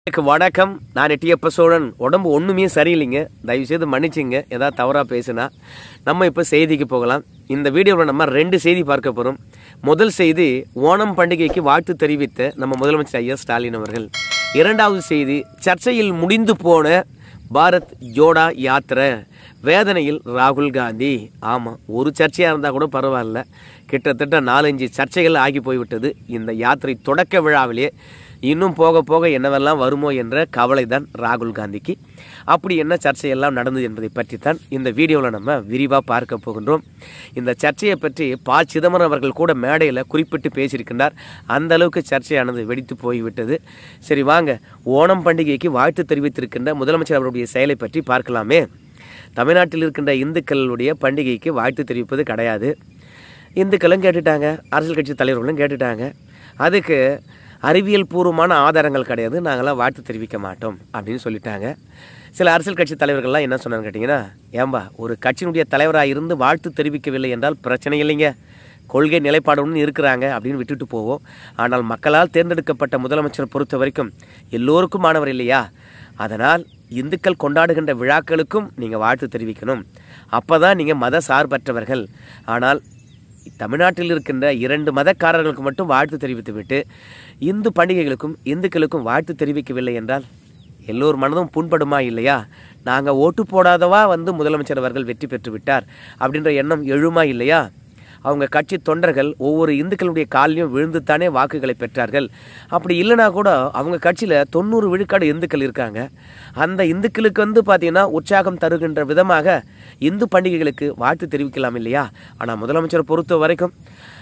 வணக்கம். நான் எட்டியப்ப சோழன். உடம்பு ஒன்றுமே சரியில்லைங்க, தயவுசெய்து மன்னிச்சிங்க ஏதாவது தவறாக பேசுனா. நம்ம இப்போ செய்திக்கு போகலாம். இந்த வீடியோவில் நம்ம 2 செய்தி பார்க்க போகிறோம். முதல் செய்தி, ஓணம் பண்டிகைக்கு வாழ்த்து தெரிவித்த நம்ம முதலமைச்சர் ஐயா ஸ்டாலின் அவர்கள். இரண்டாவது செய்தி, சர்ச்சையில் முடிந்து போன பாரத் ஜோடா யாத்திரை, வேதனையில் ராகுல் காந்தி. ஆமாம், ஒரு சர்ச்சையாக இருந்தால் கூட பரவாயில்ல, கிட்டத்தட்ட 4-5 சர்ச்சைகள் ஆகி போய்விட்டது. இந்த யாத்திரை தொடக்க விழாவிலே இன்னும் போக போக என்னவெல்லாம் வருமோ என்ற கவலை தான் ராகுல் காந்திக்கு. அப்படி என்ன சர்ச்சையெல்லாம் நடந்தது என்பதை பற்றி தான் இந்த வீடியோவில் நம்ம விரிவாக பார்க்க போகின்றோம். இந்த சர்ச்சையை பற்றி ப. சிதம்பரம் அவர்கள் கூட மேடையில் குறிப்பிட்டு பேசியிருக்கின்றார். அந்த அளவுக்கு சர்ச்சையானது வெடித்து போய்விட்டது. சரி வாங்க, ஓணம் பண்டிகைக்கு வாழ்த்து தெரிவித்திருக்கின்ற முதலமைச்சர் அவருடைய செயலை பற்றி பார்க்கலாமே. தமிழ்நாட்டில் இருக்கின்ற இந்துக்களுடைய பண்டிகைக்கு வாழ்த்து தெரிவிப்பது கிடையாது. இந்துக்களும் கேட்டுட்டாங்க, அரசியல் கட்சி தலைவர்களும் கேட்டுட்டாங்க. அதுக்கு அறிவியல் பூர்வமான ஆதாரங்கள் கிடையாது, நாங்களாம் வாழ்த்து தெரிவிக்க மாட்டோம் அப்படின்னு சொல்லிட்டாங்க. சில அரசியல் கட்சி தலைவர்கள்லாம் என்ன சொன்னான்னு கேட்டிங்கன்னா, ஏம்பா ஒரு கட்சியினுடைய தலைவராக இருந்து வாழ்த்து தெரிவிக்கவில்லை என்றால் பிரச்சனை இல்லைங்க, கொள்கை நிலைப்பாடுன்னு இருக்கிறாங்க அப்படின்னு விட்டுட்டு போவோம். ஆனால் மக்களால் தேர்ந்தெடுக்கப்பட்ட முதலமைச்சரை பொறுத்த வரைக்கும் எல்லோருக்கும் மாணவர் இல்லையா, அதனால் இந்துக்கள் கொண்டாடுகின்ற விழாக்களுக்கும் நீங்கள் வாழ்த்து தெரிவிக்கணும், அப்போ தான் நீங்கள் மத சார்பற்றவர்கள். ஆனால் தமிழ்நாட்டில் இருக்கின்ற 2 மதக்காரர்களுக்கு மட்டும் வாழ்த்து தெரிவித்துவிட்டு இந்து பண்டிகைகளுக்கும் இந்துக்களுக்கும் வாழ்த்து தெரிவிக்கவில்லை என்றால் எல்லோர் மனதும் புண்படுமா இல்லையா? நாங்கள் ஓட்டு போடாதவா முதலமைச்சர் அவர்கள் வெற்றி பெற்று விட்டார் அப்படின்ற எண்ணம் எழுமா இல்லையா? அவங்க கட்சி தொண்டர்கள் ஒவ்வொரு இந்துக்களுடைய காலையும் விழுந்துத்தானே வாக்குகளை பெற்றார்கள். அப்படி இல்லைனா கூட அவங்க கட்சியில் 90 விழுக்காடு இந்துக்கள் இருக்காங்க. அந்த இந்துக்களுக்கு பார்த்தீங்கன்னா உற்சாகம் தருகின்ற விதமாக இந்து பண்டிகைகளுக்கு வாழ்த்து தெரிவிக்கலாம் இல்லையா? ஆனால் முதலமைச்சரை பொறுத்த வரைக்கும்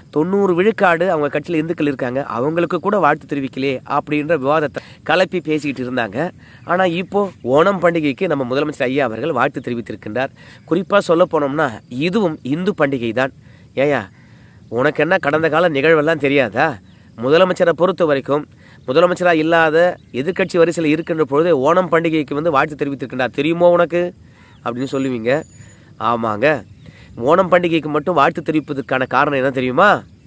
90 விழுக்காடு அவங்க கட்சியில் இந்துக்கள் இருக்காங்க, அவங்களுக்கு கூட வாழ்த்து தெரிவிக்கலையே அப்படின்ற விவாதத்தை கலப்பி பேசிக்கிட்டு இருந்தாங்க. ஆனால் இப்போது ஓணம் பண்டிகைக்கு நம்ம முதலமைச்சர் ஐயா அவர்கள் வாழ்த்து தெரிவித்திருக்கின்றார். குறிப்பாக சொல்ல போனோம்னா இதுவும் இந்து பண்டிகை தான். ஏயா, உனக்கு என்ன கடந்த கால நிகழ்வெல்லாம் தெரியாதா? முதலமைச்சரை பொறுத்த வரைக்கும் முதலமைச்சராக இல்லாத எதிர்கட்சி வரிசையில் இருக்கின்ற பொழுது ஓணம் பண்டிகைக்கு வாழ்த்து தெரிவித்திருக்கின்றார், தெரியுமோ உனக்கு அப்படின்னு சொல்லுவீங்க. ஆமாங்க, ஓணம் பண்டிகைக்கு மட்டும் வாழ்த்து தெரிவிப்பதற்கான காரணம் என்ன தெரியுமா?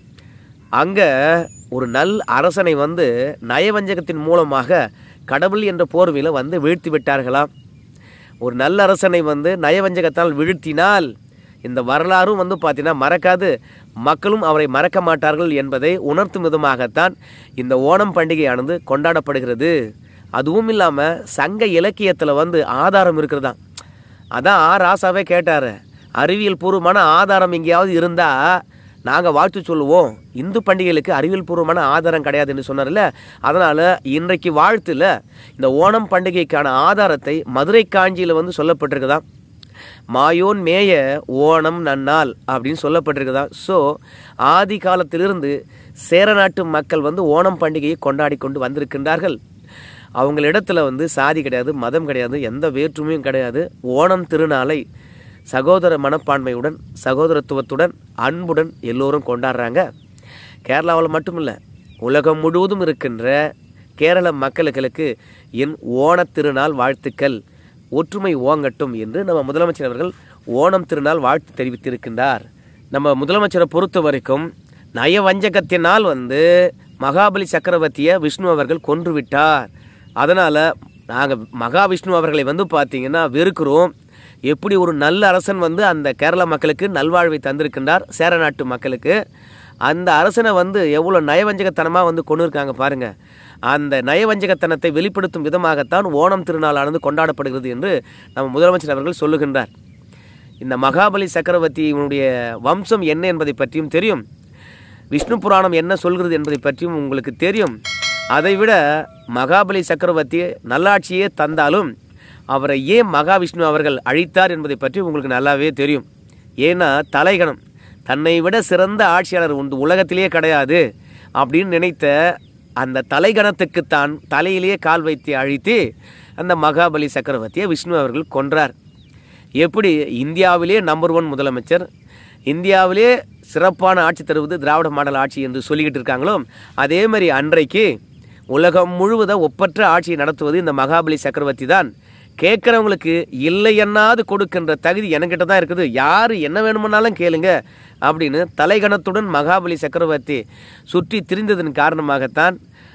அங்கே ஒரு நல் அரசனை நயவஞ்சகத்தின் மூலமாக கடவுள் என்ற போர்வையில் வீழ்த்தி விட்டார்களாம். ஒரு நல்ல அரசனை நயவஞ்சகத்தால் வீழ்த்தினால் இந்த வரலாறும் பார்த்தீங்கன்னா மறக்காது, மக்களும் அவரை மறக்க மாட்டார்கள் என்பதை உணர்த்தும் விதமாகத்தான் இந்த ஓணம் பண்டிகையானது கொண்டாடப்படுகிறது. அதுவும் இல்லாமல் சங்க இலக்கியத்தில் ஆதாரம் இருக்கிறதான். அதான் ராசாவே கேட்டார், அறிவியல் பூர்வமான ஆதாரம் எங்கேயாவது இருந்தால் நாங்கள் வாழ்த்து சொல்லுவோம், இந்து பண்டிகைகளுக்கு அறிவியல் பூர்வமான ஆதாரம் கிடையாதுன்னு சொன்னார்ல. அதனால் இன்றைக்கு வாழ்த்தில் இந்த ஓணம் பண்டிகைக்கான ஆதாரத்தை மதுரை காஞ்சியில் சொல்லப்பட்டிருக்குதான். மாயோன் மேய ஓணம் நன்னாள் அப்படின்னு சொல்லப்பட்டிருக்குதான். ஸோ ஆதி காலத்திலிருந்து சேர நாட்டு மக்கள் ஓணம் பண்டிகையை கொண்டாடி கொண்டு வந்திருக்கின்றார்கள். அவங்களிடத்துல சாதி கிடையாது, மதம் கிடையாது, எந்த வேற்றுமையும் கிடையாது. ஓணம் திருநாளை சகோதர மனப்பான்மையுடன் சகோதரத்துவத்துடன் அன்புடன் எல்லோரும் கொண்டாடுறாங்க. கேரளாவில் மட்டும் இல்லை, உலகம் முழுவதும் இருக்கின்ற கேரள மக்களுக்கு என் ஓணத் திருநாள் வாழ்த்துக்கள், ஒற்றுமை ஓங்கட்டும் என்று நம்ம முதலமைச்சர் அவர்கள் ஓணம் திருநாள் வாழ்த்து தெரிவித்திருக்கின்றார். நம்ம முதலமைச்சரை பொறுத்த வரைக்கும் நயவஞ்சகத்தினால் மகாபலி சக்கரவர்த்தியை விஷ்ணு அவர்கள் கொன்று விட்டார். அதனால் நாங்கள் மகாவிஷ்ணு அவர்களை பார்த்தீங்கன்னா வெறுக்கிறோம். எப்படி ஒரு நல்ல அரசன் அந்த கேரள மக்களுக்கு நல்வாழ்வை தந்திருக்கின்றார், சேர நாட்டு மக்களுக்கு. அந்த அரசனை எவ்வளோ நயவஞ்சகத்தனமாக கொண்டு இருக்காங்க பாருங்கள். அந்த நயவஞ்சகத்தனத்தை வெளிப்படுத்தும் விதமாகத்தான் ஓணம் திருநாளானது கொண்டாடப்படுகிறது என்று நம்ம முதலமைச்சர் அவர்கள் சொல்லுகின்றார். இந்த மகாபலி சக்கரவர்த்தியினுடைய வம்சம் என்ன என்பதை பற்றியும் தெரியும், விஷ்ணு புராணம் என்ன சொல்கிறது என்பதை பற்றியும் உங்களுக்கு தெரியும். அதைவிட மகாபலி சக்கரவர்த்தி நல்லாட்சியே தந்தாலும் அவரை ஏன் மகாவிஷ்ணு அவர்கள் அழித்தார் என்பதை பற்றி உங்களுக்கு நல்லாவே தெரியும். ஏன்னா தலைகணம், தன்னை விட சிறந்த ஆட்சியாளர் உலகத்திலேயே கிடையாது அப்படின்னு நினைத்த அந்த தலைகணத்துக்குத்தான் தலையிலேயே கால் வைத்து அழித்து அந்த மகாபலி சக்கரவர்த்தியை விஷ்ணு அவர்கள் கொன்றார். எப்படி இந்தியாவிலே நம்பர் 1 முதலமைச்சர், இந்தியாவிலே சிறப்பான ஆட்சி தருவது திராவிட மாடல் ஆட்சி என்று சொல்லிக்கிட்டு இருக்காங்களோ, அதே மாதிரி அன்றைக்கு உலகம் முழுவதும் ஒப்பற்ற ஆட்சியை நடத்துவது இந்த மகாபலி சக்கரவர்த்தி தான். கேட்குறவங்களுக்கு இல்லை என்னாது கொடுக்கின்ற தகுதி என்கிட்ட தான் இருக்குது, யார் என்ன வேணுமுன்னாலும் கேளுங்க அப்படின்னு தலைகணத்துடன் மகாபலி சக்கரவர்த்தி சுற்றி திரிந்ததன் காரணமாகத்தான்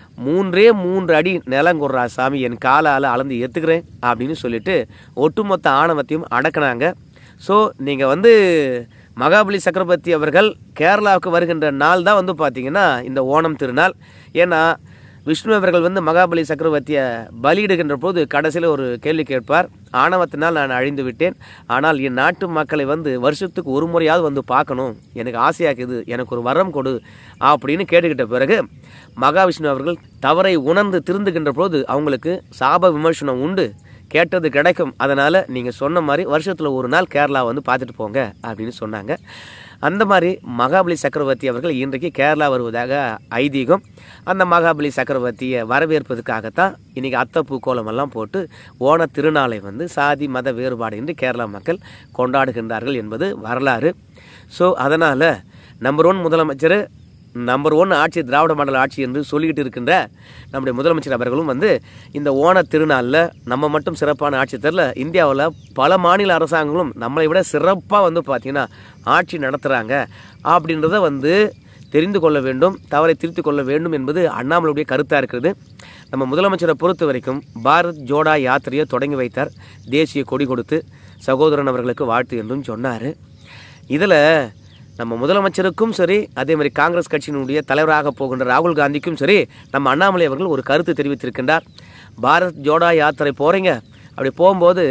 3 அடி நிலங்குறா சாமி, என் காலால் அளந்து ஏற்றுக்கிறேன் அப்படின்னு சொல்லிட்டு ஒட்டுமொத்த ஆணவத்தையும் அடக்கினாங்க. ஸோ நீங்கள் வந்து மகாபலி சக்கரவர்த்தி அவர்கள் கேரளாவுக்கு வருகின்ற நாள் தான் வந்து பார்த்திங்கன்னா இந்த ஓணம் திருநாள். ஏன்னா விஷ்ணு அவர்கள் வந்து மகாபலி சக்கரவர்த்தியை பலியிடுகின்ற போது கடைசியில் ஒரு கேள்வி கேட்பார், ஆணவத்தினால் நான் அழிந்து விட்டேன், ஆனால் என் நாட்டு மக்களை வந்து வருஷத்துக்கு ஒரு முறையாவது வந்து பார்க்கணும், எனக்கு ஆசையாக்குது, எனக்கு ஒரு வரம் கொடு அப்படின்னு கேட்டுக்கிட்ட பிறகு மகாவிஷ்ணு அவர்கள் தவறை உணர்ந்து திருந்துகின்ற போது அவங்களுக்கு சாப விமர்சனம் உண்டு, கேட்டது கிடைக்கும், அதனால் நீங்கள் சொன்ன மாதிரி வருஷத்தில் ஒரு நாள் கேரளா வந்து பார்த்துட்டு போங்க அப்படின்னு சொன்னாங்க. அந்த மாதிரி மகாபலி சக்கரவர்த்தி அவர்கள் இன்றைக்கு கேரளா வருவதாக ஐதீகம். அந்த மகாபலி சக்கரவர்த்தியை வரவேற்பதற்காகத்தான் இன்றைக்கி அத்தப்பூ கோலமெல்லாம் போட்டு ஓண திருநாளை வந்து சாதி மத வேறுபாடு என்று கேரளா மக்கள் கொண்டாடுகின்றார்கள் என்பது வரலாறு. ஸோ அதனால் நம்பர் 1 முதலமைச்சர், நம்பர் 1 ஆட்சி திராவிட மாடல் ஆட்சி என்று சொல்லிக்கிட்டு இருக்கின்ற நம்முடைய முதலமைச்சர் அவர்களும் வந்து இந்த ஓண திருநாளில் நம்ம மட்டும் சிறப்பான ஆட்சி தரல, இந்தியாவில் பல மாநில அரசாங்கங்களும் நம்மளை விட சிறப்பாக வந்து பார்த்திங்கன்னா ஆட்சி நடத்துகிறாங்க அப்படின்றத வந்து தெரிந்து கொள்ள வேண்டும், தவறை திருத்திக் கொள்ள வேண்டும் என்பது அண்ணாமலையுடைய கருத்தாக இருக்கிறது. நம்ம முதலமைச்சரை பொறுத்த வரைக்கும் பாரத் ஜோடா யாத்திரையை தொடங்கி வைத்தார், தேசிய கொடி கொடுத்து சகோதரன் அவர்களுக்கு வாழ்த்து என்றும் சொன்னார். இதில் நம்ம முதலமைச்சருக்கும் சரி, அதே மாதிரி காங்கிரஸ் கட்சியினுடைய தலைவராக போகின்ற ராகுல் காந்திக்கும் சரி, நம்ம அண்ணாமலை அவர்கள் ஒரு கருத்து தெரிவித்திருக்கின்றார். பாரத் ஜோடா யாத்திரை போகிறீங்க, அப்படி போகும்போது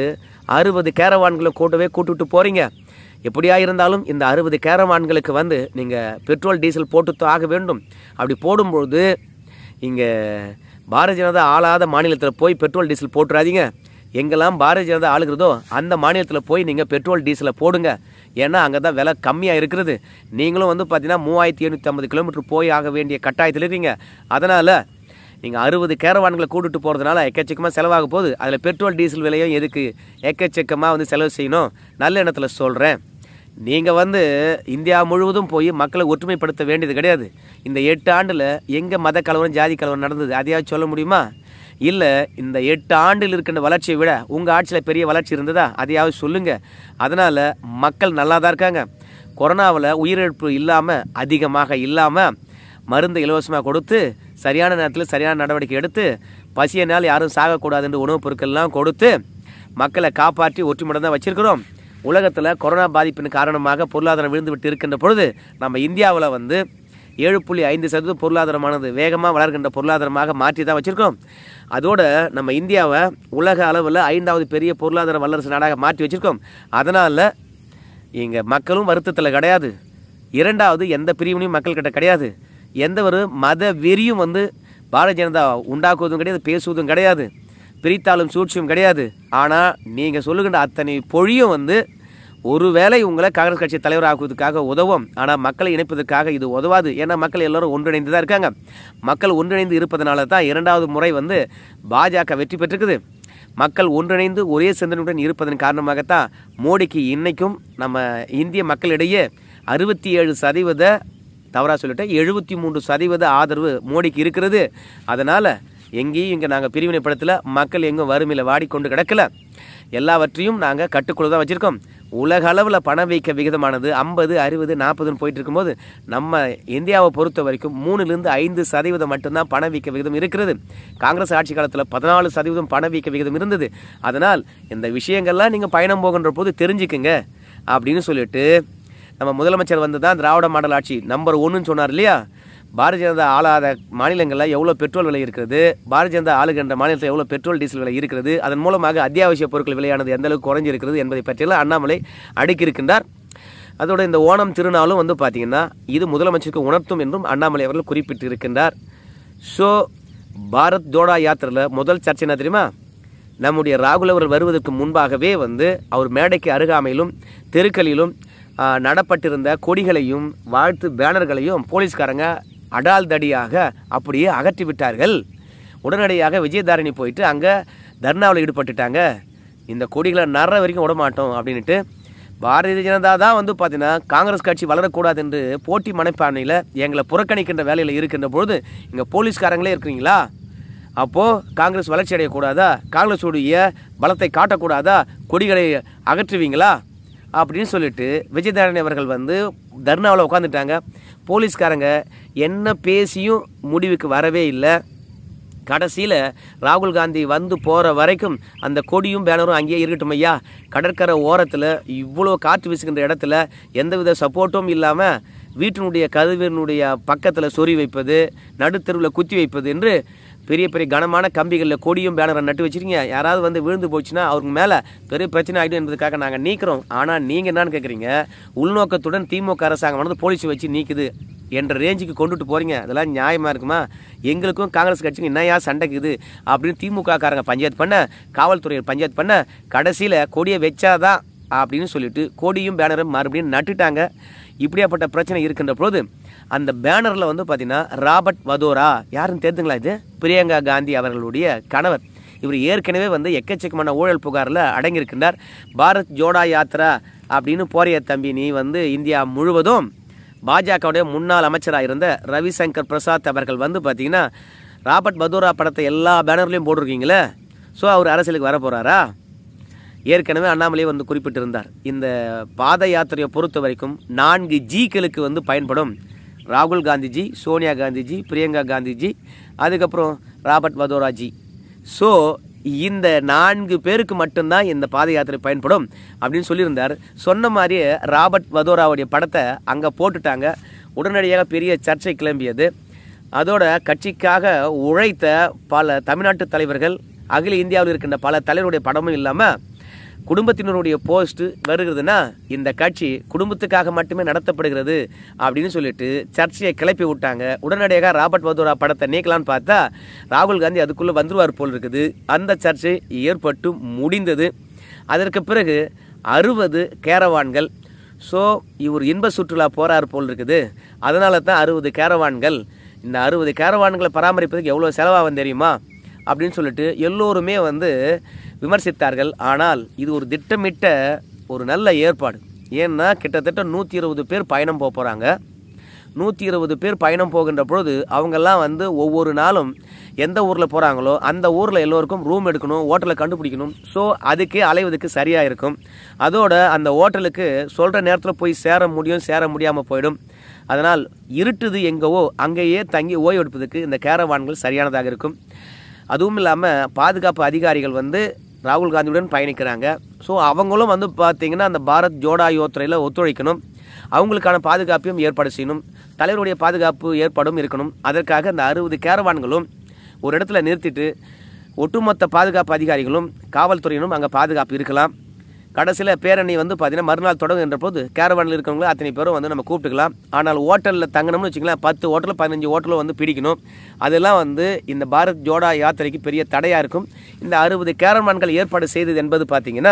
60 கேரவான்களை கூட்டுவிட்டு போகிறீங்க, எப்படியா இருந்தாலும் இந்த 60 கேரவான்களுக்கு வந்து நீங்கள் பெட்ரோல் டீசல் போட்டு ஆக வேண்டும். அப்படி போடும்பொழுது இங்கே பாரதிய ஜனதா ஆளாத மாநிலத்தில் போய் பெட்ரோல் டீசல் போட்டுறாதீங்க, எங்கெல்லாம் பாரதிய ஜனதா ஆளுகிறதோ அந்த மாநிலத்தில் போய் நீங்கள் பெட்ரோல் டீசலை போடுங்க, ஏன்னா அங்கே தான் விலை கம்மியாக இருக்கிறது. நீங்களும் வந்து பார்த்தீங்கன்னா 3750 கிலோமீட்டர் போய் ஆக வேண்டிய கட்டாயத்தில் இருக்கீங்க. அதனால் நீங்கள் 60 கேரவான்களை கூட்டிட்டு போகிறதுனால எக்கச்சக்கமாக செலவாக போகுது, அதில் பெட்ரோல் டீசல் விலையும் எதுக்கு எக்கச்சக்கமாக வந்து செலவு செய்யணும், நல்ல எண்ணத்தில் சொல்கிறேன். நீங்கள் வந்து இந்தியா முழுவதும் போய் மக்களை ஒற்றுமைப்படுத்த வேண்டியது கிடையாது. இந்த 8 ஆண்டில் எங்கே மத கலவரம் ஜாதி கலவரம் நடந்தது அதையாவது சொல்ல முடியுமா? இல்லை இந்த 8 ஆண்டில் இருக்கின்ற வளர்ச்சியை விட உங்கள் ஆட்சியில் பெரிய வளர்ச்சி இருந்ததா அதையாவது சொல்லுங்கள். அதனால் மக்கள் நல்லா தான் இருக்காங்க. கொரோனாவில் உயிரிழப்பு இல்லாமல் அதிகமாக இல்லாமல் மருந்து இலவசமாக கொடுத்து சரியான நேரத்தில் சரியான நடவடிக்கை எடுத்து பசியினால் யாரும் சாகக்கூடாது என்று உணவுப் பொருட்கள்லாம் கொடுத்து மக்களை காப்பாற்றி ஒற்றுமையுடன் தான் வச்சுருக்கிறோம். உலகத்தில் கொரோனா பாதிப்பின் காரணமாக பொருளாதாரம் விழுந்து விட்டு இருக்கின்ற பொழுது நம்ம இந்தியாவில் வந்து 7.5% பொருளாதாரமானது வேகமாக வளர்கின்ற பொருளாதாரமாக மாற்றி தான் வச்சுருக்கோம். அதோடு நம்ம இந்தியாவை உலக அளவில் 5வது பெரிய பொருளாதார வல்லரசு நாடாக மாற்றி வச்சுருக்கோம். அதனால் இங்கே மக்களும் வருத்தத்தில் கிடையாது. 2வது எந்த பிரிவினையும் மக்கள்கிட்ட கிடையாது. எந்த ஒரு மத வெறியும் வந்து பாரதிய ஜனதா உண்டாக்குவதும் கிடையாது, பேசுவதும் கிடையாது, பிரித்தாலும் சூழ்ச்சியும் கிடையாது. ஆனால் நீங்கள் சொல்லுகின்ற அத்தனை பொழியும் வந்து ஒருவேளை உங்களை காங்கிரஸ் கட்சி தலைவராக்குவதற்காக உதவும், ஆனால் மக்களை இணைப்பதற்காக இது உதவாது. ஏன்னா மக்கள் எல்லோரும் ஒன்றிணைந்து தான் இருக்காங்க. மக்கள் ஒன்றிணைந்து இருப்பதனால தான் 2வது முறை வந்து பாஜக வெற்றி பெற்றிருக்குது. மக்கள் ஒன்றிணைந்து ஒரே சிந்தனையுடன் இருப்பதன் காரணமாகத்தான் மோடிக்கு இன்னைக்கும் நம்ம இந்திய மக்களிடையே 67%, தவறாக சொல்லிட்டேன், 73% ஆதரவு மோடிக்கு இருக்கிறது. அதனால் எங்கேயும் இங்கே நாங்கள் பிரிவினைப்படத்தில் மக்கள் எங்கும் வறுமையில் வாடிக்கொண்டு கிடக்கல, எல்லாவற்றையும் நாங்கள் கட்டுக்குள்ள தான் வச்சுருக்கோம். உலக அளவில் பணவீக்க விகிதமானது 50, 60, 40ன்னு போயிட்டு இருக்கும்போது நம்ம இந்தியாவை பொறுத்த வரைக்கும் 3-5% மட்டும்தான் பணவீக்க விகிதம் இருக்கிறது. காங்கிரஸ் ஆட்சி காலத்தில் 14% பணவீக்க விகிதம் இருந்தது. அதனால் இந்த விஷயங்கள்லாம் நீங்கள் பயணம் போகின்ற போது தெரிஞ்சுக்குங்க அப்படின்னு சொல்லிட்டு நம்ம முதலமைச்சர் வந்து தான் திராவிட மாடல் ஆட்சி நம்பர் 1ன்னு சொன்னார் இல்லையா. பாரதிய ஜனதா ஆளாத மாநிலங்களில் எவ்வளோ பெட்ரோல் விலை இருக்கிறது, பாரதிய ஜனதா ஆளுகின்ற மாநிலத்தில் எவ்வளோ பெட்ரோல் டீசல் விலை இருக்கிறது, அதன் மூலமாக அத்தியாவசிய பொருட்கள் விலையானது எந்த அளவுக்கு குறைஞ்சிருக்கிறது என்பதை பற்றியெல்லாம் அண்ணாமலை அடுக்கியிருக்கின்றார். அதோட இந்த ஓணம் திருநாளும் வந்து பார்த்திங்கன்னா இது முதலமைச்சருக்கு உணர்த்தும் என்றும் அண்ணாமலை அவர்கள் குறிப்பிட்டு இருக்கின்றார். ஸோ பாரத் ஜோடா யாத்திரையில் முதல் சர்ச்சை என்ன தெரியுமா, நம்முடைய ராகுல் அவர்கள் வருவதற்கு முன்பாகவே வந்து அவர் மேடைக்கு அருகாமையிலும் தெருக்களிலும் நடப்பட்டிருந்த கொடிகளையும் வாழ்த்து பேனர்களையும் போலீஸ்காரங்க அடால் தடியாக அப்படியே அகற்றி விட்டார்கள். உடனடியாக விஜயதாரணி போயிட்டு அங்கே தர்ணாவில் ஈடுபட்டுட்டாங்க. இந்த கொடிகளை நற வரைக்கும் விடமாட்டோம் அப்படின்ட்டு. பாரதிய ஜனதா தான் வந்து பார்த்தீங்கன்னா காங்கிரஸ் கட்சி வளரக்கூடாது என்று போட்டி மனப்பான்மையில் எங்களை புறக்கணிக்கின்ற வேலையில் இருக்கின்ற பொழுது இங்கே போலீஸ்காரங்களே இருக்கிறீங்களா, அப்போது காங்கிரஸ் வளர்ச்சி அடையக்கூடாதா, காங்கிரஸுடைய பலத்தை காட்டக்கூடாதா, கொடிகளை அகற்றுவீங்களா அப்படின்னு சொல்லிட்டு விஜயதாரணி அவர்கள் வந்து தர்ணாவில் உட்காந்துட்டாங்க. போலீஸ்காரங்க என்ன பேசியும் முடிவுக்கு வரவே இல்லை. கடைசியில் ராகுல் காந்தி வந்து போகிற வரைக்கும் அந்த கொடியும் பேனரும் அங்கேயே இருக்கட்டும் ஐயா. கடற்கரை ஓரத்தில் இவ்வளோ காற்று வீசுகின்ற இடத்துல எந்தவித சப்போர்ட்டும் இல்லாமல் வீட்டினுடைய கதவினுடைய பக்கத்தில் சொறி வைப்பது, நடுத்தெருவில் குத்தி வைப்பது என்று பெரிய பெரிய கனமான கம்பிகளில் கொடியும் பேனரை நட்டு வச்சுருக்கீங்க. யாராவது வந்து விழுந்து போச்சுன்னா அவருக்கு மேலே பெரிய பிரச்சனை ஆகிடும் என்பதுக்காக நாங்கள் நீக்கிறோம். ஆனால் நீங்கள் என்னன்னு கேட்குறீங்க, உள்நோக்கத்துடன் திமுக அரசாங்கம் வந்து போலீஸ் வச்சு நீக்குது என்ற ரேஞ்சுக்கு கொண்டுட்டு போகிறீங்க. அதெல்லாம் நியாயமாக இருக்குமா? எங்களுக்கும் காங்கிரஸ் கட்சிக்கு என்னையா சண்டைக்குது அப்படின்னு திமுக காரங்க பஞ்சாயத்து பண்ண, காவல்துறையில் பஞ்சாயத்து பண்ண, கடைசியில் கொடியை வச்சாதான் அப்படின்னு சொல்லிட்டு கொடியும் பேனரும் மறுபடியும் நட்டுட்டாங்க. இப்படியாப்பட்ட பிரச்சனை இருக்கின்ற போது அந்த பேனரில் வந்து பார்த்தீங்கன்னா ராபர்ட் வதோரா யாருன்னு தெரிஞ்சுங்களா? இது பிரியங்கா காந்தி அவர்களுடைய கணவர். இவர் ஏற்கனவே வந்து எக்கச்சக்கமான ஊழல் புகாரில் அடங்கியிருக்கின்றார். பாரத் ஜோடா யாத்ரா அப்படின்னு போறிய தம்பி, நீ வந்து இந்தியா முழுவதும் பாஜகவுடைய முன்னாள் அமைச்சராக இருந்த ரவிசங்கர் பிரசாத் அவர்கள் வந்து பார்த்தீங்கன்னா ராபர்ட் வதோரா படத்தை எல்லா பேனர்லையும் போட்டிருக்கீங்களே. ஸோ அவர் அரசியலுக்கு வர போகிறாரா? ஏற்கனவே அண்ணாமலை வந்து குறிப்பிட்டிருந்தார், இந்த பாத யாத்திரையை பொறுத்த வரைக்கும் 4 ஜிக்களுக்கு வந்து பயன்படும். ராகுல் காந்திஜி, சோனியா காந்திஜி, பிரியங்கா காந்திஜி, அதுக்கப்புறம் ராபர்ட் வதோராஜி. ஸோ இந்த 4 பேருக்கு மட்டும்தான் இந்த பாத யாத்திரை பயன்படும் அப்படின்னு சொல்லியிருந்தார். சொன்ன மாதிரியே ராபர்ட் வதோராவுடைய படத்தை அங்கே போட்டுட்டாங்க. உடனடியாக பெரிய சர்ச்சை கிளம்பியது. அதோட கட்சிக்காக உழைத்த பல தமிழ்நாட்டு தலைவர்கள், அகில இந்தியாவில் இருக்கின்ற பல தலைவருடைய படமும் இல்லாமல் குடும்பத்தினருடைய போஸ்ட் வருகிறதுனா இந்த கட்சி குடும்பத்துக்காக மட்டுமே நடத்தப்படுகிறது அப்படின்னு சொல்லிட்டு சர்ச்சையை கிளப்பி விட்டாங்க. உடனடியாக ராபர்ட் வதோரா படத்தை நீக்கலான்னு பார்த்தா ராகுல் காந்தி அதுக்குள்ளே வந்துருவார் போல் இருக்குது. அந்த சர்ச்சை ஏற்பட்டு முடிந்தது. அதற்கு பிறகு 60 கேரவான்கள். ஸோ இவர் இன்ப சுற்றுலா போகிறார் போல் இருக்குது. அதனால தான் 60 கேரவான்கள். இந்த 60 கேரவான்களை பராமரிப்பதுக்கு எவ்வளோ செலவாகும் தெரியுமா அப்படின்னு சொல்லிட்டு எல்லோருமே வந்து விமர்சித்தார்கள். ஆனால் இது ஒரு திட்டமிட்ட ஒரு நல்ல ஏற்பாடு. ஏன்னா கிட்டத்தட்ட 120 பேர் பயணம் போக போகிறாங்க. 120 பேர் பயணம் போகின்ற பொழுது அவங்கெல்லாம் வந்து ஒவ்வொரு நாளும் எந்த ஊரில் போகிறாங்களோ அந்த ஊரில் எல்லோருக்கும் ரூம் எடுக்கணும், ஹோட்டலை கண்டுபிடிக்கணும். ஸோ அதுக்கே அலைவதுக்கு சரியாக இருக்கும். அதோட அந்த ஹோட்டலுக்கு சொல்கிற நேரத்தில் போய் சேர முடியும், சேர முடியாமல் போயிடும். அதனால் இருட்டுது எங்கவோ அங்கேயே தங்கி ஓய்வு எடுப்பதுக்கு இந்த கேரவான்கள் சரியானதாக இருக்கும். அதுவும் இல்லாமல் பாதுகாப்பு அதிகாரிகள் வந்து ராகுல் காந்தியுடன் பயணிக்கிறாங்க. ஸோ அவங்களும் வந்து பார்த்திங்கன்னா அந்த பாரத் ஜோடா யாத்திரையில் ஒத்துழைக்கணும். அவங்களுக்கான பாதுகாப்பையும் ஏற்பாடு செய்யணும். தலைவருடைய பாதுகாப்பு ஏற்பாடும் இருக்கணும். அதற்காக இந்த 60 கேரவான்களும் ஒரு இடத்துல நிறுத்திட்டு ஒட்டுமொத்த பாதுகாப்பு அதிகாரிகளும் காவல்துறையினும் அங்கே பாதுகாப்பு இருக்கலாம். கடைசியில் பேரணி வந்து பார்த்தீங்கன்னா மறுநாள் தொடங்குகின்ற போது கேரவானில் இருக்கிறவங்களும் அத்தனை பேரும் வந்து நம்ம கூப்பிட்டுக்கலாம். ஆனால் ஹோட்டலில் தங்கணும்னு வச்சுக்கலாம், 10 ஹோட்டலோ 15 ஹோட்டலோ வந்து பிடிக்கணும். அதெல்லாம் வந்து இந்த பாரத் ஜோடா யாத்திரைக்கு பெரிய தடையாக இருக்கும். இந்த 60 கேரவான்கள் ஏற்பாடு செய்தது என்பது பார்த்திங்கன்னா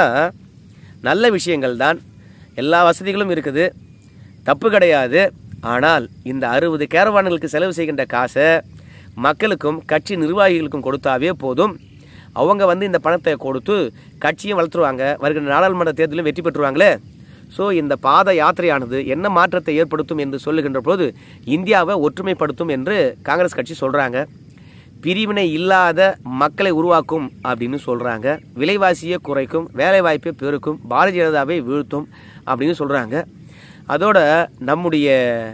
நல்ல விஷயங்கள் தான். எல்லா வசதிகளும் இருக்குது, தப்பு கிடையாது. ஆனால் இந்த 60 கேரவான்களுக்கு செலவு செய்கின்ற காசை மக்களுக்கும் கட்சி நிர்வாகிகளுக்கும் கொடுத்தாவே போதும். அவங்க வந்து இந்த பணத்தை கொடுத்து கட்சியும் வளர்த்துருவாங்க, வருகிற நாடாளுமன்ற தேர்தலிலும் வெற்றி பெற்றுருவாங்களே. ஸோ இந்த பாத யாத்திரையானது என்ன மாற்றத்தை ஏற்படுத்தும் என்று சொல்லுகின்ற போது இந்தியாவை ஒற்றுமைப்படுத்தும் என்று காங்கிரஸ் கட்சி சொல்கிறாங்க. பிரிவினை இல்லாத மக்களை உருவாக்கும் அப்படின்னு சொல்கிறாங்க. விலைவாசியை குறைக்கும், வேலைவாய்ப்பை பெருக்கும், பாரதிய ஜனதாவை வீழ்த்தும் அப்படின்னு சொல்கிறாங்க. அதோட நம்முடைய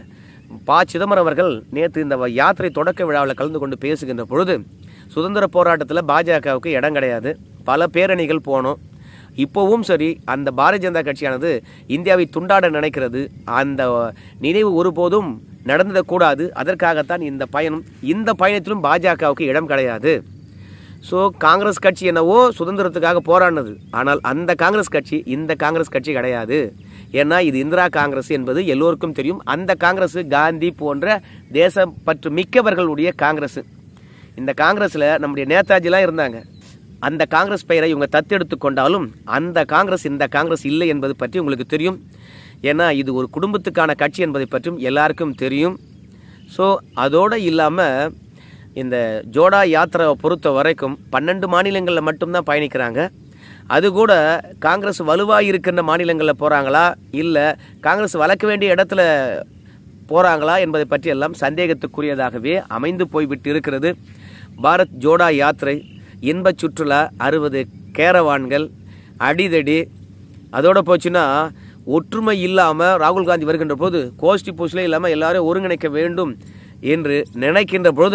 சிதம்பரம் அவர்கள் நேற்று இந்த யாத்திரை தொடக்க விழாவில் கலந்து கொண்டு பேசுகின்ற பொழுது சுதந்திர போராட்டத்தில் பாஜகவுக்கு இடம் கிடையாது, பல பேரணிகள் போனோம். இப்போவும் சரி, அந்த பாரதிய ஜனதா கட்சியானது இந்தியாவை துண்டாட நினைக்கிறது. அந்த நினைவு ஒருபோதும் நடந்துடக்கூடாது. அதற்காகத்தான் இந்த பயணம். இந்த பயணத்திலும் பாஜகவுக்கு இடம் கிடையாது. ஸோ காங்கிரஸ் கட்சி என்னவோ சுதந்திரத்துக்காக போராடினது, ஆனால் அந்த காங்கிரஸ் கட்சி இந்த காங்கிரஸ் கட்சி கிடையாது. ஏன்னா இது இந்திரா காங்கிரஸ் என்பது எல்லோருக்கும் தெரியும். அந்த காங்கிரஸ் காந்தி போன்ற தேசப்பற்று மிக்கவர்களுடைய காங்கிரஸ். இந்த காங்கிரஸில் நம்முடைய நேதாஜிலாம் இருந்தாங்க. அந்த காங்கிரஸ் பெயரை இவங்க தத்தெடுத்து கொண்டாலும் அந்த காங்கிரஸ் இந்த காங்கிரஸ் இல்லை என்பது பற்றி உங்களுக்கு தெரியும். ஏன்னா இது ஒரு குடும்பத்துக்கான கட்சி என்பதை பற்றியும் எல்லாருக்கும் தெரியும். ஸோ அதோடு இல்லாமல் இந்த ஜோடா யாத்திரை பொறுத்த வரைக்கும் 12 மாநிலங்களில் மட்டும்தான் பயணிக்கிறாங்க. அது கூட காங்கிரஸ் வலுவாக இருக்கின்ற மாநிலங்களில் போகிறாங்களா, இல்லை காங்கிரஸ் வளர்க்க வேண்டிய இடத்துல போகிறாங்களா என்பதை பற்றி எல்லாம் சந்தேகத்துக்குரியதாகவே அமைந்து போய்விட்டு இருக்கிறது. பாரத் ஜோடா யாத்திரை, இன்ப சுற்றுலா, 60 கேரவான்கள், அடிதடி, அதோட போச்சுன்னா ஒற்றுமை இல்லாமல் ராகுல் காந்தி வருகின்ற போது கோஷ்டி பூசலே இல்லாமல் எல்லாரும் ஒருங்கிணைக்க வேண்டும் என்று நினைக்கின்ற பொழுது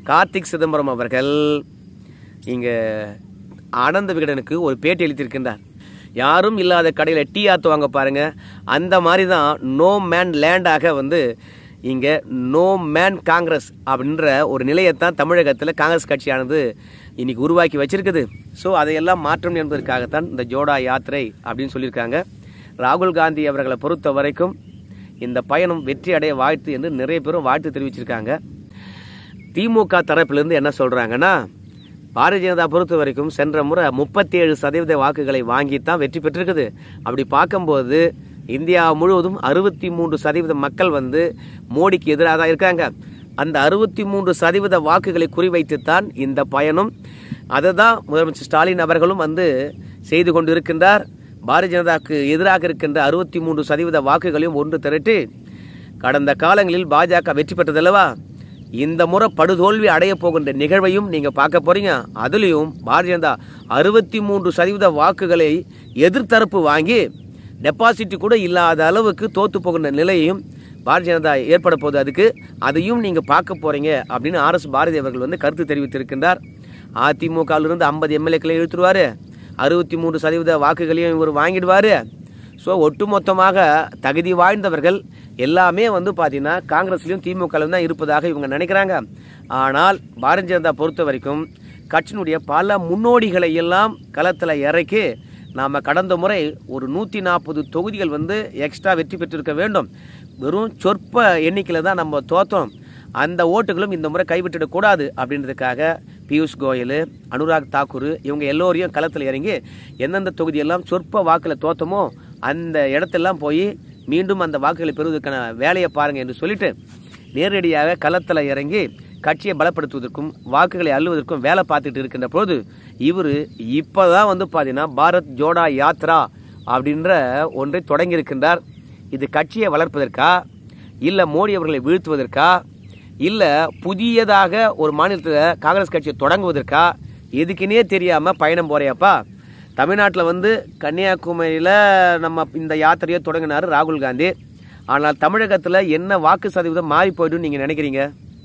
கார்த்திக் சிதம்பரம் அவர்கள் இங்கே ஆனந்த விகடனுக்கு ஒரு பேட்டி அளித்திருக்கின்றார். யாரும் இல்லாத கடையில் டீ ஆற்றுவாங்க பாருங்க, அந்த மாதிரி தான் நோ மேன் லேண்டாக வந்து இங்கே நோ மேன் காங்கிரஸ் அப்படின்ற ஒரு நிலையத்தான் தமிழகத்தில் காங்கிரஸ் கட்சியானது இன்னைக்கு உருவாக்கி வச்சிருக்குது. ஸோ அதையெல்லாம் மாற்றம் என்பதற்காகத்தான் இந்த ஜோடா யாத்திரை அப்படின்னு சொல்லியிருக்காங்க. ராகுல் காந்தி அவர்களை பொறுத்த வரைக்கும் இந்த பயணம் வெற்றி அடைய வாழ்த்து என்று நிறைய பேரும் வாழ்த்து தெரிவிச்சிருக்காங்க. திமுக தரப்பிலிருந்து என்ன சொல்றாங்கன்னா, பாரதிய ஜனதா பொறுத்த வரைக்கும் சென்ற முறை 37% வாக்குகளை வாங்கித்தான் வெற்றி பெற்றிருக்குது. அப்படி பார்க்கும்போது இந்தியா முழுவதும் 63% மக்கள் வந்து மோடிக்கு எதிராக தான் இருக்காங்க. அந்த 63% வாக்குகளை குறிவைத்துத்தான் இந்த பயணம். அதை தான் முதலமைச்சர் ஸ்டாலின் அவர்களும் வந்து செய்து கொண்டு இருக்கின்றார். பாரதிய ஜனதாவுக்கு எதிராக இருக்கின்ற 63% வாக்குகளையும் ஒன்று திரட்டி கடந்த காலங்களில் பாஜக வெற்றி பெற்றதல்லவா, இந்த முறை படுதோல்வி அடைய போகின்ற நிகழ்வையும் நீங்க பார்க்க போறீங்க. அதுலயும் பாரதிய ஜனதா 63% வாக்குகளை எதிர்த்தரப்பு வாங்கி டெபாசிட் கூட இல்லாத அளவுக்கு தோத்து போகின்ற நிலையையும் பாரதிய ஜனதா ஏற்பட போகுது. அதுக்கு அதையும் நீங்க பார்க்க போறீங்க அப்படின்னு RS பாரதி அவர்கள் வந்து கருத்து தெரிவித்திருக்கின்றார். அதிமுகவிலிருந்து 50 எம்எல்ஏக்களை இழுத்துருவாரு, 63% வாக்குகளையும் இவர் வாங்கிடுவாரு. ஸோ ஒட்டுமொத்தமாக தகுதி வாய்ந்தவர்கள் எல்லாமே வந்து பார்த்தீங்கன்னா காங்கிரஸ்லையும் திமுகலையும் தான் இருப்பதாக இவங்க நினைக்கிறாங்க. ஆனால் பாரதிய ஜனதா பொறுத்த வரைக்கும் கட்சியினுடைய பல முன்னோடிகளை எல்லாம் களத்தில் இறக்கி நாம் கடந்த முறை ஒரு 140 தொகுதிகள் வந்து எக்ஸ்ட்ரா வெற்றி பெற்றிருக்க வேண்டும். வெறும் சொற்ப எண்ணிக்கையில் தான் நம்ம தோற்றோம். அந்த ஓட்டுகளும் இந்த முறை கைவிட்டுடக்கூடாது அப்படின்றதுக்காக பியூஷ் கோயல், அனுராக் தாக்கூர் இவங்க எல்லோரையும் களத்தில் இறங்கி எந்தெந்த தொகுதியெல்லாம் சொற்ப வாக்கில் தோற்றமோ அந்த இடத்தெல்லாம் போய் மீண்டும் அந்த வாக்குகளை பெறுவதற்கான வேலையை பாருங்க என்று சொல்லிட்டு நேரடியாக களத்தில் இறங்கி கட்சியை பலப்படுத்துவதற்கும் வாக்குகளை அள்ளுவதற்கும் வேலை பார்த்துட்டு இருக்கின்ற போது இவர் இப்போதான் வந்து பார்த்தீங்கன்னா பாரத் ஜோடா யாத்ரா அப்படின்ற ஒன்றை தொடங்கி இருக்கின்றார். இது கட்சியை வளர்ப்பதற்கா, இல்லை மோடி அவர்களை வீழ்த்துவதற்கா, இல்லை புதியதாக ஒரு மாநிலத்தில் காங்கிரஸ் கட்சியை தொடங்குவதற்கா, எதுக்குன்னே தெரியாமல் பயணம் போறியாப்பா. தமிழ்நாட்டில் வந்து கன்னியாகுமரியில் நம்ம இந்த யாத்திரையை தொடங்கினார் ராகுல் காந்தி. ஆனால் தமிழகத்தில் என்ன வாக்கு சதவீதம் மாறி போய்டும் நீங்கள் நினைக்கிறீங்க?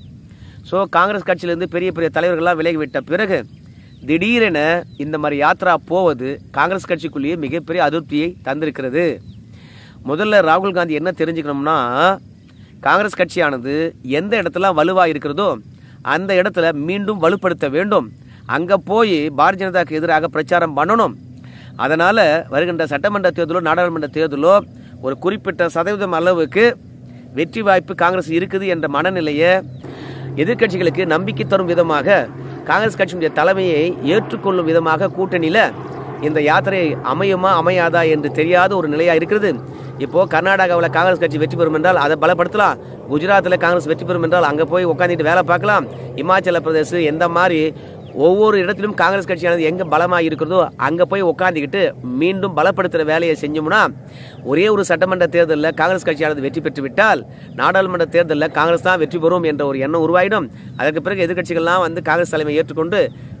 ஸோ காங்கிரஸ் கட்சியிலேருந்து பெரிய பெரிய தலைவர்கள்லாம் விலகிவிட்ட பிறகு திடீரென இந்த மாதிரி யாத்திரா போவது காங்கிரஸ் கட்சிக்குள்ளேயே மிகப்பெரிய அதிருப்தியை தந்திருக்கிறது. முதல்ல ராகுல் காந்தி என்ன தெரிஞ்சுக்கணும்னா, காங்கிரஸ் கட்சியானது எந்த இடத்துல வலுவாக இருக்கிறதோ அந்த இடத்துல மீண்டும் வலுப்படுத்த வேண்டும். அங்கே போய் பாரதிய ஜனதாவுக்கு எதிராக பிரச்சாரம் பண்ணணும். அதனால் வருகின்ற சட்டமன்ற தேர்தலோ நாடாளுமன்ற தேர்தலோ ஒரு குறிப்பிட்ட சதவீதம் அளவுக்கு வெற்றி வாய்ப்பு காங்கிரஸ் இருக்குது என்ற மனநிலையை எதிர்கட்சிகளுக்கு நம்பிக்கை தரும் விதமாக காங்கிரஸ் கட்சியுடைய தலைமையை ஏற்றுக்கொள்ளும் விதமாக கூட்டணியில் இந்த யாத்திரை அமையுமா அமையாதா என்று தெரியாத ஒரு நிலையாக இருக்கிறது. இப்போது கர்நாடகாவில் காங்கிரஸ் கட்சி வெற்றி பெறும் என்றால் அதை பலப்படுத்தலாம். குஜராத்தில் காங்கிரஸ் வெற்றி பெறும் என்றால் அங்கே போய் உட்காந்துட்டு வேலை பார்க்கலாம். இமாச்சல பிரதேச எந்த மாதிரி ஒவ்வொரு இடத்திலும் காங்கிரஸ் கட்சியானது எங்கே பலமாக இருக்கிறதோ அங்கே போய் உட்காந்துக்கிட்டு மீண்டும் பலப்படுத்துகிற வேலையை செஞ்சோம்னா ஒரே ஒரு சட்டமன்ற தேர்தலில் காங்கிரஸ் கட்சியானது வெற்றி பெற்று விட்டால் நாடாளுமன்ற தேர்தலில் காங்கிரஸ் தான் வெற்றி பெறும் என்ற ஒரு எண்ணம் உருவாயிடும். அதற்கு பிறகு எதிர்கட்சிகள்லாம் வந்து காங்கிரஸ் தலைமையை ஏற்றுக்கொண்டு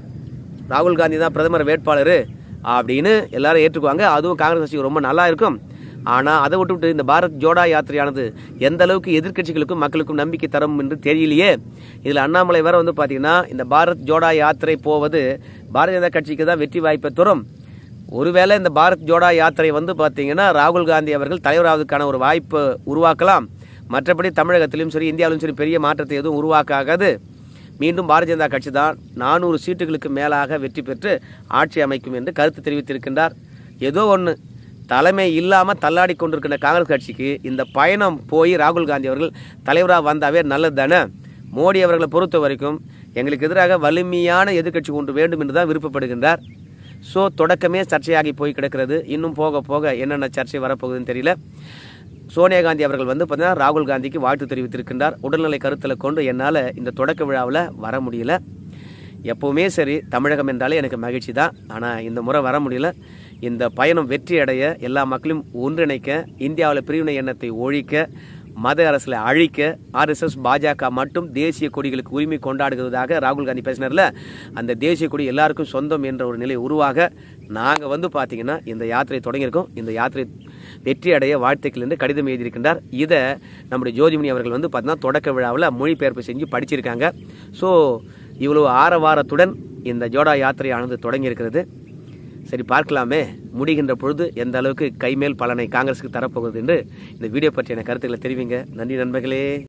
ராகுல் காந்தி தான் பிரதமர் வேட்பாளர் அப்படின்னு எல்லாரும் ஏற்றுக்குவாங்க. அதுவும் காங்கிரஸ் கட்சிக்கு ரொம்ப நல்லா இருக்கும். ஆனால் அதை விட்டுவிட்டு இந்த பாரத் ஜோடா யாத்திரையானது எந்த அளவுக்கு எதிர்கட்சிகளுக்கும் மக்களுக்கும் நம்பிக்கை தரும் என்று தெரியலையே. இதில் அண்ணாமலை வேற வந்து பார்த்தீங்கன்னா இந்த பாரத் ஜோடா யாத்திரை போவது பாரதிய ஜனதா கட்சிக்கு தான் வெற்றி வாய்ப்பை தரும். ஒருவேளை இந்த பாரத் ஜோடா யாத்திரை வந்து பார்த்தீங்கன்னா ராகுல் காந்தி அவர்கள் தலைவராவதற்கான ஒரு வாய்ப்பு உருவாக்கலாம். மற்றபடி தமிழகத்திலும் சரி இந்தியாவிலும் சரி பெரிய மாற்றத்தை எதுவும் உருவாக்காது. மீண்டும் பாரதிய ஜனதா கட்சி தான் 400 சீட்டுகளுக்கு மேலாக வெற்றி பெற்று ஆட்சி அமைக்கும் என்று கருத்து தெரிவித்திருக்கின்றார். ஏதோ ஒன்று தலைமை இல்லாமல் தள்ளாடி கொண்டிருக்கின்ற காங்கிரஸ் கட்சிக்கு இந்த பயணம் போய் ராகுல் காந்தி அவர்கள் தலைவராக வந்தாவே நல்லது தானே. மோடி அவர்களை பொறுத்த வரைக்கும் எங்களுக்கு எதிராக வலிமையான எதிர்கட்சி ஒன்று வேண்டும் என்று தான் விருப்பப்படுகின்றார். ஸோ தொடக்கமே சர்ச்சையாகி போய் கிடக்கிறது. இன்னும் போக போக என்னென்ன சர்ச்சை வரப்போகுதுன்னு தெரியல. சோனியா காந்தி அவர்கள் வந்து பார்த்தீங்கன்னா ராகுல் காந்திக்கு வாழ்த்து தெரிவித்திருக்கின்றார். உடல்நிலை கருத்தில் கொண்டு என்னால் இந்த தொடக்க விழாவில் வர முடியல. எப்போவுமே சரி தமிழகம் என்றாலே எனக்கு மகிழ்ச்சி தான். ஆனால் இந்த முறை வர முடியல. இந்த பயணம் வெற்றி அடைய எல்லா மக்களையும் ஒன்றிணைக்க, இந்தியாவில் பிரிவினை எண்ணத்தை ஒழிக்க, மத அரசில் அழிக்க RSS பாஜக மட்டும் தேசிய கொடிகளுக்கு உரிமை கொண்டாடுவதாக ராகுல் காந்தி பேசினார்ல, அந்த தேசிய கொடி எல்லாருக்கும் சொந்தம் என்ற ஒரு நிலை உருவாக நாங்கள் வந்து பார்த்தீங்கன்னா இந்த யாத்திரை தொடங்கியிருக்கோம். இந்த யாத்திரை வெற்றி அடைய வாழ்த்துக்கள் என்று கடிதம் எழுதியிருக்கின்றார். இதை நம்முடைய ஜோதிமணி அவர்கள் வந்து பார்த்தீங்கன்னா தொடக்க விழாவில் மொழிபெயர்ப்பு செஞ்சு படிச்சிருக்காங்க. ஸோ இவ்வளவு ஆரவாரத்துடன் இந்த ஜோடா யாத்திரையானது தொடங்கி இருக்கிறது. சரி, பார்க்கலாமே முடிகின்ற பொழுது எந்த அளவுக்கு கைமேல் பலனை காங்கிரஸுக்கு தரப்போகுது என்று இந்த வீடியோ பற்றியான கருத்துக்களை தெரிவிங்க. நன்றி நண்பர்களே.